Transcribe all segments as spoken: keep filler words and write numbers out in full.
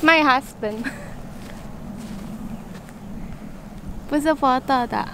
My husband. 不是佛的的。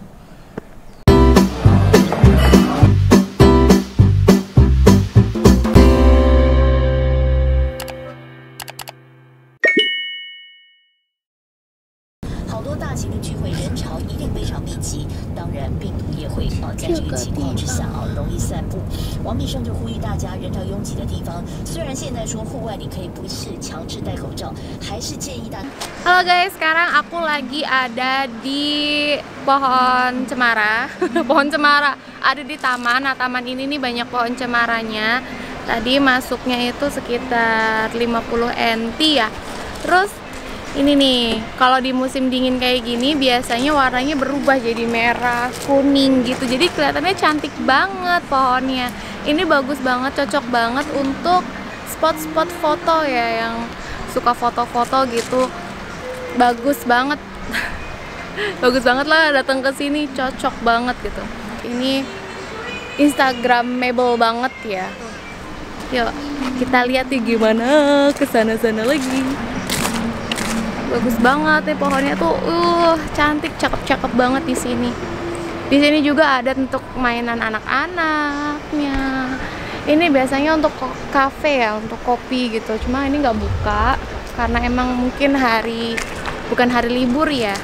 好多大型的聚会人潮一定非常密集，当然病毒也会啊，在这个情况之下啊，容易散布。王必胜就呼吁大家，人潮拥挤的地方，虽然现在说户外你可以不是强制戴口罩，还是建议大家。 Halo guys, sekarang aku lagi ada di pohon cemara. Pohon cemara ada di taman. Nah, taman ini nih banyak pohon cemaranya. Tadi masuknya itu sekitar lima puluh niti ya. Terus ini nih, kalau di musim dingin kayak gini biasanya warnanya berubah jadi merah, kuning gitu. Jadi kelihatannya cantik banget pohonnya. Ini bagus banget, cocok banget untuk spot-spot foto ya, yang suka foto-foto gitu. Bagus banget. Bagus banget lah datang ke sini, cocok banget gitu. Ini instagramable banget ya. Yuk, kita lihat nih gimana ke sana-sana lagi. Bagus banget nih pohonnya tuh, uh cantik, cakep-cakep banget di sini. Di sini juga ada untuk mainan anak-anaknya. Ini biasanya untuk kafe ya, untuk kopi gitu. Cuma ini nggak buka karena emang mungkin hari bukan hari libur ya.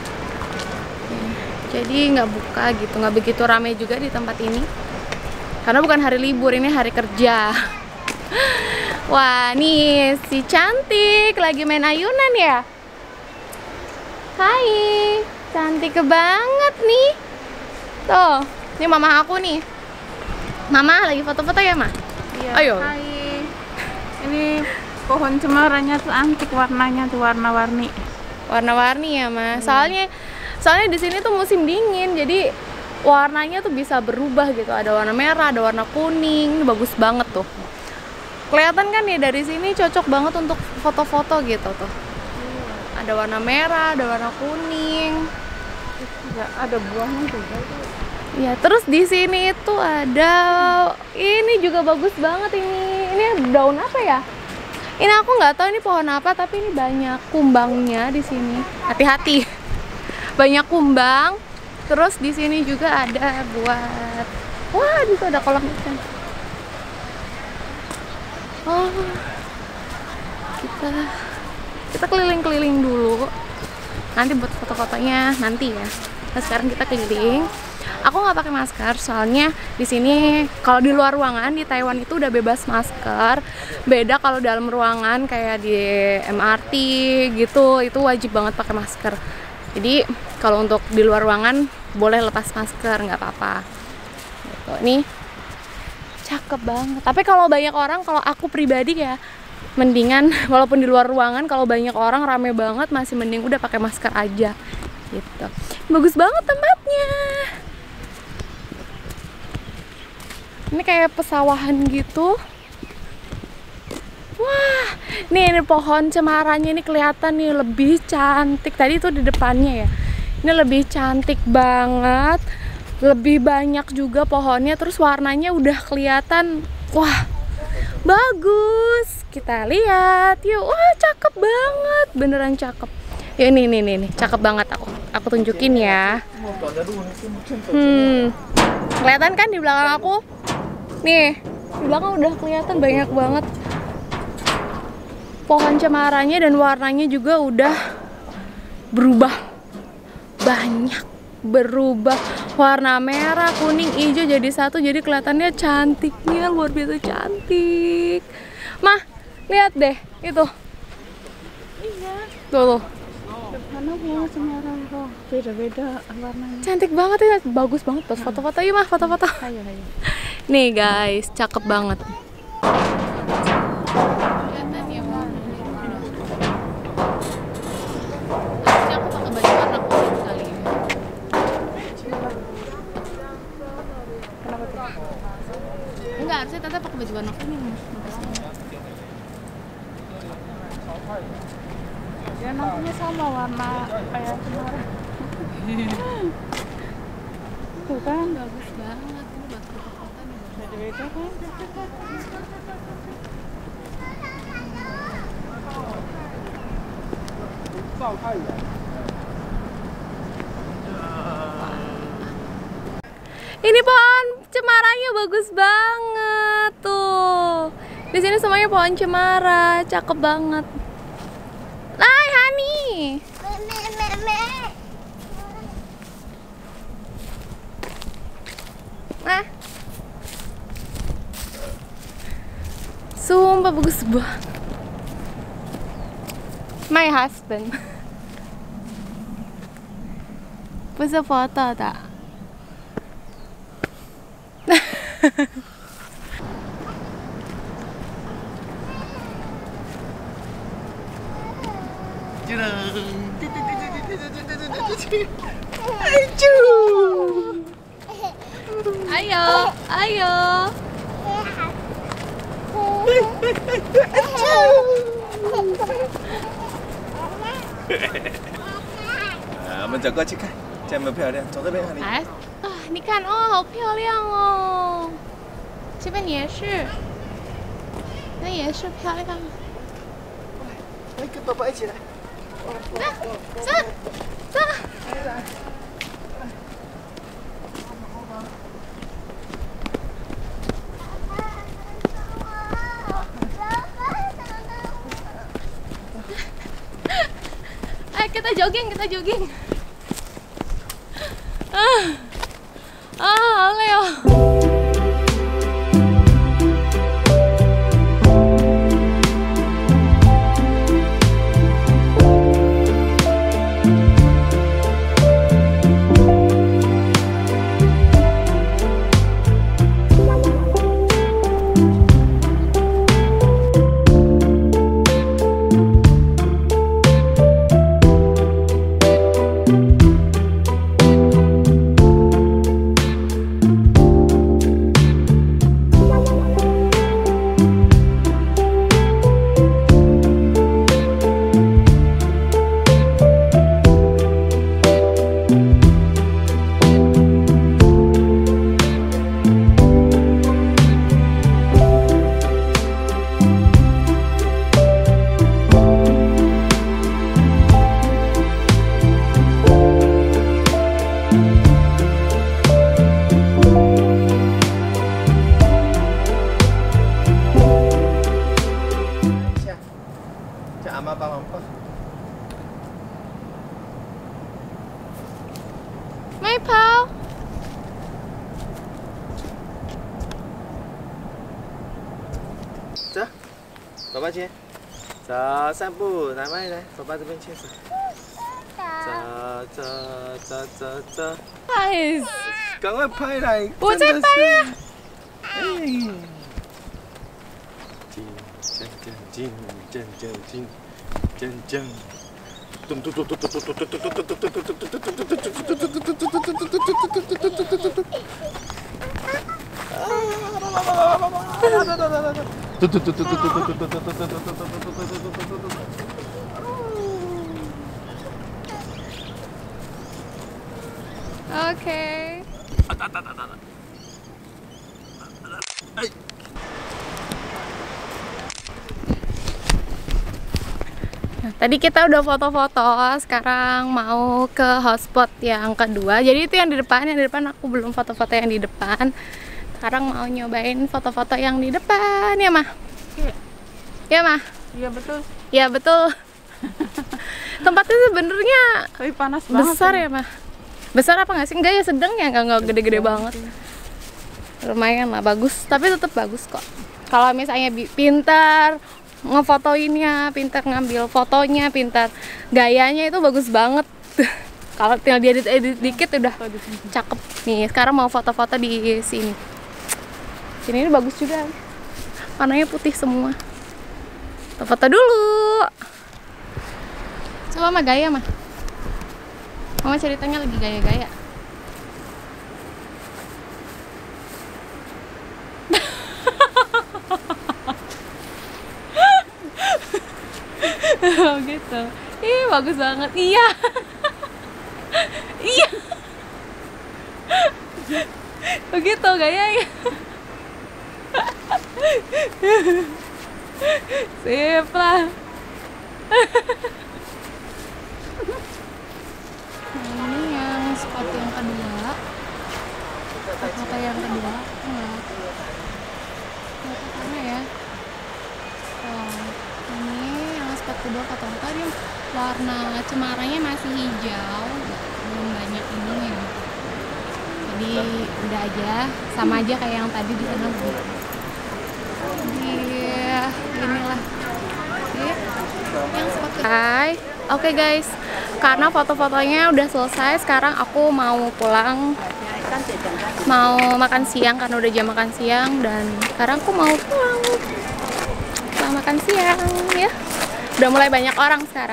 Jadi nggak buka gitu, nggak begitu ramai juga di tempat ini. Karena bukan hari libur, ini hari kerja. Wah, nih si cantik lagi main ayunan ya. Hai, cantik banget nih. Tuh, ini mama aku nih. Mama lagi foto-foto ya, Ma? Iya. Ayo. Hai. Ini pohon cemaranya tuh antik, warnanya tuh warna-warni. Warna-warni ya, Ma. Soalnya soalnya di sini tuh musim dingin, jadi warnanya tuh bisa berubah gitu. Ada warna merah, ada warna kuning. Ini bagus banget tuh. Kelihatan kan ya dari sini, cocok banget untuk foto-foto gitu tuh. Ada warna merah, ada warna kuning. Ya, ada buahnya juga. Ya, terus di sini itu ada ini juga bagus banget ini. Ini daun apa ya? Ini aku nggak tahu ini pohon apa, tapi ini banyak kumbangnya di sini. Hati-hati. Banyak kumbang. Terus di sini juga ada buat, wah, di situ ada kolam ikan. Oh. Kita kita keliling-keliling dulu. Nanti buat foto-fotonya nanti ya. Nah, sekarang kita keliling. Aku nggak pakai masker soalnya di sini kalau di luar ruangan di Taiwan itu udah bebas masker. Beda kalau dalam ruangan kayak di M R T gitu, itu wajib banget pakai masker. Jadi kalau untuk di luar ruangan boleh lepas masker, nggak apa-apa. Gitu. Nih cakep banget. Tapi kalau banyak orang, kalau aku pribadi ya mendingan walaupun di luar ruangan kalau banyak orang rame banget masih mending udah pakai masker aja gitu. Bagus banget tempatnya. Ini kayak pesawahan gitu. Wah, nih ini pohon cemaranya ini kelihatan nih lebih cantik. Tadi itu di depannya ya. Ini lebih cantik banget. Lebih banyak juga pohonnya, terus warnanya udah kelihatan. Wah, bagus. Kita lihat yuk. Wah, cakep banget, beneran cakep. Ya ini nih nih nih, cakep banget aku. Aku tunjukin ya. Hmm, kelihatan kan di belakang aku? Nih, di belakang udah kelihatan banyak banget pohon cemaranya dan warnanya juga udah berubah. Banyak berubah, warna merah, kuning, hijau jadi satu, jadi kelihatannya cantiknya luar biasa cantik. Mah, lihat deh itu. Iya. Tuh, tuh. Mana bunga cemara tuh, beda-beda warnanya. Cantik banget ya, bagus banget pas foto-foto. Yuk Mah, foto-foto. Ayo, ayo. Nih guys, cakep banget. Harusnya aku pakai baju warna kuning kali ini. Kenapa tuh? Enggak, harusnya Tata pakai baju warna kuning. Ya nantinya sama warna kayak cemara. Tuh kan, Bagus banget. Ini buat foto-foto nih. beda-beda kan. Ini pohon cemaranya bagus banget tuh. Di sini semuanya pohon cemara, cakep banget. Hai Hani. Nah, sumpah bagus banget. My husband. Bisa foto tak? Ayo, ayo. 啊，我们走过去看，这样有没有漂亮？走这边，你。 哎，啊，你看哦，好漂亮哦。这边也是，那也是漂亮。 来，跟爸爸一起来。 来，走，走。Eh, kita jogging, kita jogging. Ah, ah, Leo. Maple. 走，爸爸牵。走，散步，来妈来，爸爸这边牵手。走走走走走。 Guys, 赶快拍来！ 我在拍呀。 哎。进进进进进进进进。咚咚咚咚咚咚咚咚咚咚咚咚咚咚咚咚咚咚。 Oke. Nah, tadi kita udah foto-foto, sekarang mau ke hotspot yang kedua. Jadi itu yang di depan, yang di depan aku belum foto-foto yang di depan. Sekarang mau nyobain foto-foto yang di depan, ya Mah? Iya. Ya Mah? Iya betul. Ya betul. Tempatnya sebenarnya Tapi panas banget. besar ya Mah? Besar apa nggak sih? Enggak ya, sedang ya, nggak nggak gede-gede banget. Lumayan lah, bagus. Tapi tetap bagus kok. Kalau misalnya pintar ngefotoinnya, pintar ngambil fotonya, pintar gayanya, itu bagus banget. Kalau tinggal diedit-edit dikit udah cakep. Nih, sekarang mau foto-foto di sini. Sini ini bagus juga. Warnanya putih semua. Foto dulu. Coba mah gaya mah. Mama ceritanya lagi gaya-gaya. Oh gitu. Ih, bagus banget. Iya. Iya. Begitu gayanya. Sip lah. kedua foto-foto dia warna cemarannya masih hijau, belum banyak ininya. Jadi udah aja, sama aja kayak yang tadi di sana begitu. Iya, inilah. Oke. Yang seperti Hai. Oke okay guys, karena foto-fotonya udah selesai, sekarang aku mau pulang. Mau makan siang karena udah jam makan siang, dan sekarang aku mau pulang. Pulang makan siang ya. Udah mulai banyak orang sekarang.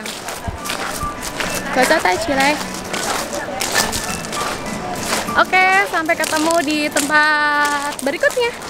Oke, sampai ketemu di tempat berikutnya.